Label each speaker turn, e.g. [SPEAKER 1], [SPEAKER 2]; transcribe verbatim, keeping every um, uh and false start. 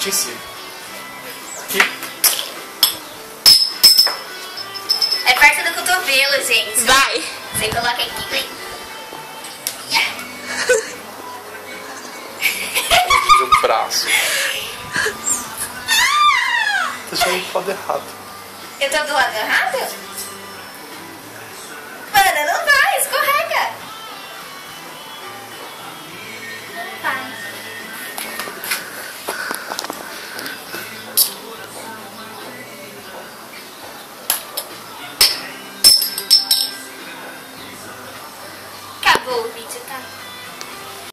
[SPEAKER 1] te ensino. Aqui.
[SPEAKER 2] É perto do cotovelo, gente.
[SPEAKER 3] Vai.
[SPEAKER 2] Você coloca aqui, vem.
[SPEAKER 1] Fazer o braço. Tá chamando pro lado errado.
[SPEAKER 2] Eu tô do lado errado?